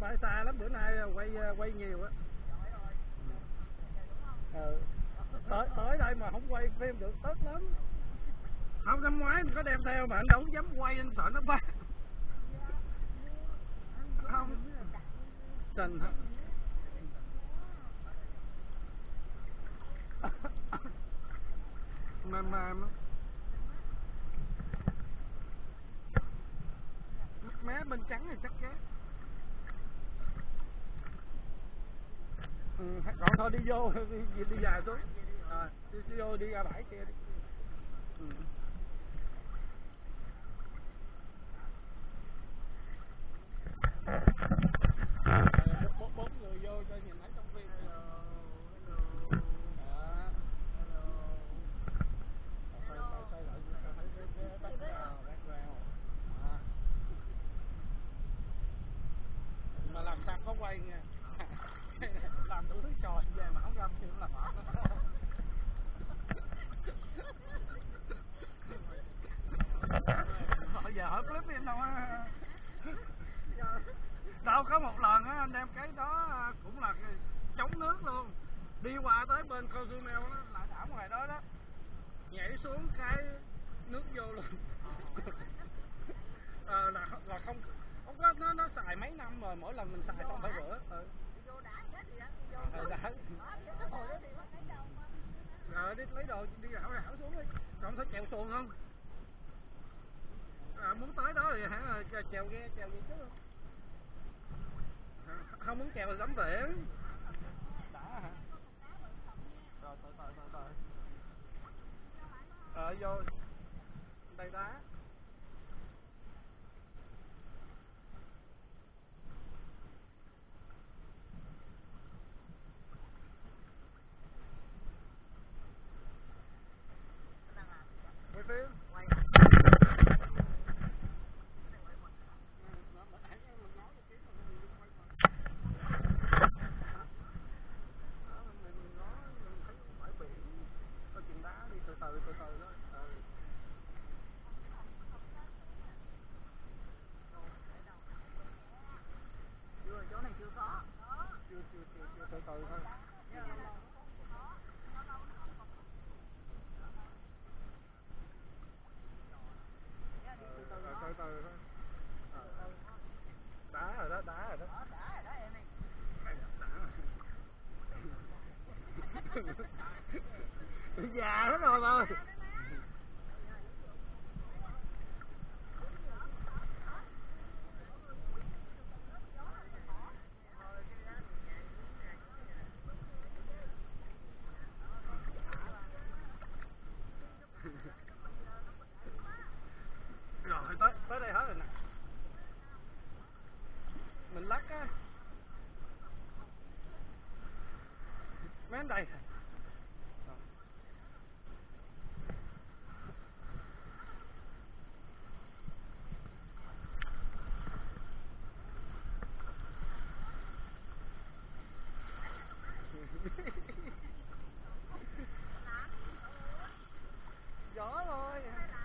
phải xa lắm, bữa nay quay nhiều á. Tới đây mà không quay phim được tốt lắm. Không, năm ngoái anh có đem theo mà anh đâu dám quay, anh sợ nó bắt. Không trình hả? Mềm á. Má bên trắng thì chắc chắn. Còn thôi đi vô, đi dài xuống. Đi vô, đi ra bãi kia đi. Bốn người vô cho nhìn thấy trong phim. Mà làm sao có quay nha. Làm đủ thứ trò về mà không găm thì cũng là mệt. Giờ hỏi clip em đâu á. Đâu có một lần á anh đem cái đó cũng là chống nước luôn. Đi qua tới bên Cozumel đó, lại đảo ngoài đó đó. Nhảy xuống cái nước vô luôn. Là không có, nó xài mấy năm rồi, mỗi lần mình xài xong phải rửa. Đi lấy đồ, đi rảo xuống đi. Còn thấy chèo xuồng không? Muốn tới đó thì hả, chèo ghe, chèo gì chứ không? Không muốn chèo thì tắm biển. Đã hả? Rồi từ. Vô đây đá. Quay phim. Từ đó. Chỗ này chưa có. Chưa từ thôi. Từ thôi. Đá rồi đó. Đá rồi đó em ơi. Già hết rồi mà. Rồi tới đây hết rồi nè. Mình lắc á. Mấy anh đây. Gió thôi.